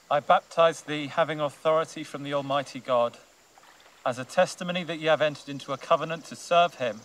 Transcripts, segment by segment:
I baptize thee, having authority from the Almighty God, as a testimony that ye have entered into a covenant to serve him.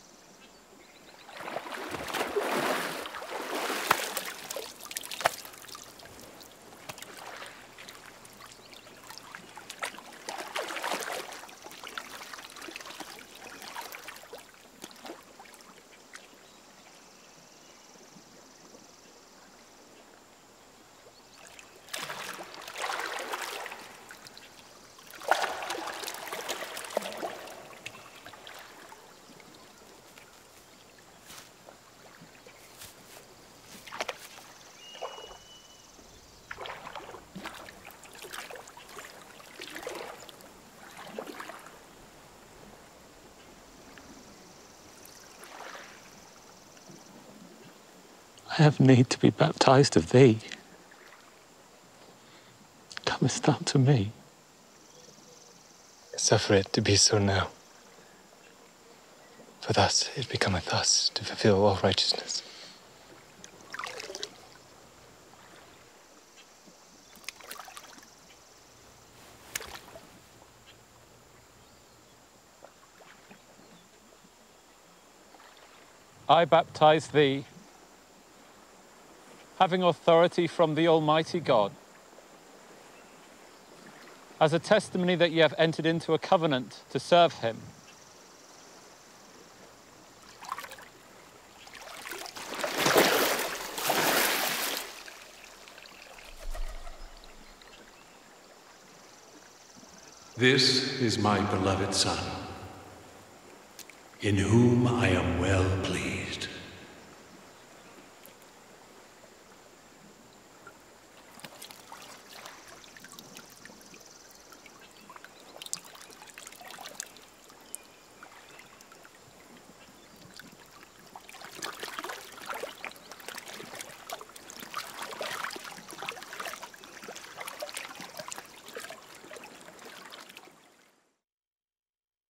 I have need to be baptized of thee. Comest thou to me? Suffer it to be so now. For thus it becometh us to fulfill all righteousness. I baptize thee, having authority from the Almighty God, as a testimony that ye have entered into a covenant to serve him. This is my beloved Son, in whom I am well pleased.